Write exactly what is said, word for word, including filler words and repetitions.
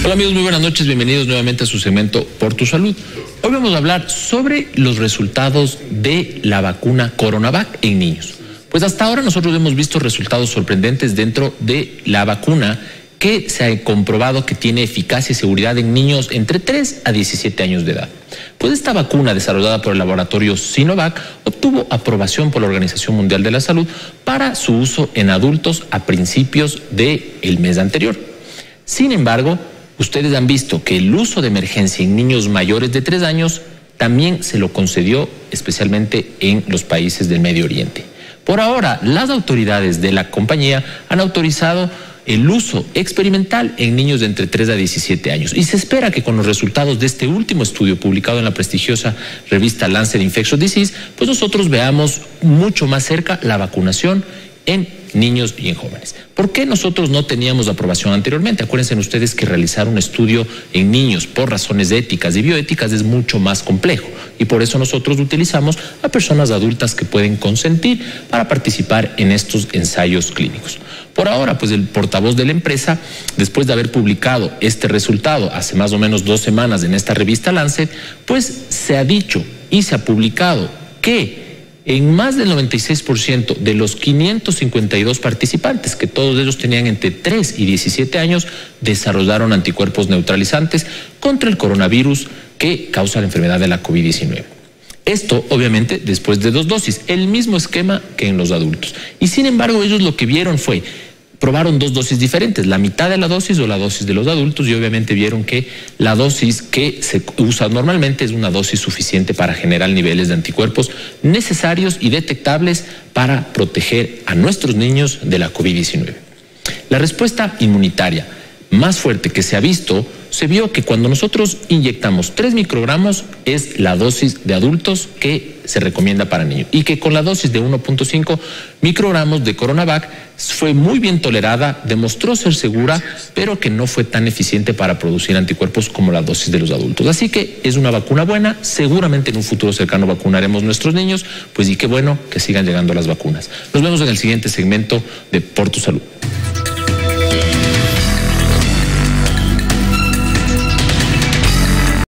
Hola amigos, muy buenas noches, bienvenidos nuevamente a su segmento Por tu Salud. Hoy vamos a hablar sobre los resultados de la vacuna Coronavac en niños. Pues hasta ahora nosotros hemos visto resultados sorprendentes dentro de la vacuna que se ha comprobado que tiene eficacia y seguridad en niños entre tres a diecisiete años de edad. Pues esta vacuna desarrollada por el laboratorio Sinovac obtuvo aprobación por la Organización Mundial de la Salud para su uso en adultos a principios del mes anterior. Sin embargo, ustedes han visto que el uso de emergencia en niños mayores de tres años también se lo concedió especialmente en los países del Medio Oriente. Por ahora, las autoridades de la compañía han autorizado el uso experimental en niños de entre tres a diecisiete años. Y se espera que con los resultados de este último estudio publicado en la prestigiosa revista Lancet Infectious Disease, pues nosotros veamos mucho más cerca la vacunación en niños y en jóvenes. ¿Por qué nosotros no teníamos aprobación anteriormente? Acuérdense ustedes que realizar un estudio en niños por razones éticas y bioéticas es mucho más complejo y por eso nosotros utilizamos a personas adultas que pueden consentir para participar en estos ensayos clínicos. Por ahora, pues el portavoz de la empresa, después de haber publicado este resultado hace más o menos dos semanas en esta revista Lancet, pues se ha dicho y se ha publicado que en más del noventa y seis por ciento de los quinientos cincuenta y dos participantes, que todos ellos tenían entre tres y diecisiete años, desarrollaron anticuerpos neutralizantes contra el coronavirus que causa la enfermedad de la COVID diecinueve. Esto, obviamente, después de dos dosis, el mismo esquema que en los adultos. Y sin embargo, ellos lo que vieron fue, probaron dos dosis diferentes, la mitad de la dosis o la dosis de los adultos, y obviamente vieron que la dosis que se usa normalmente es una dosis suficiente para generar niveles de anticuerpos necesarios y detectables para proteger a nuestros niños de la COVID diecinueve. La respuesta inmunitaria más fuerte que se ha visto, se vio que cuando nosotros inyectamos tres microgramos es la dosis de adultos que se recomienda para niños y que con la dosis de uno punto cinco microgramos de Coronavac fue muy bien tolerada, demostró ser segura, pero que no fue tan eficiente para producir anticuerpos como la dosis de los adultos. Así que es una vacuna buena, seguramente en un futuro cercano vacunaremos a nuestros niños, pues y qué bueno que sigan llegando las vacunas. Nos vemos en el siguiente segmento de Por tu Salud.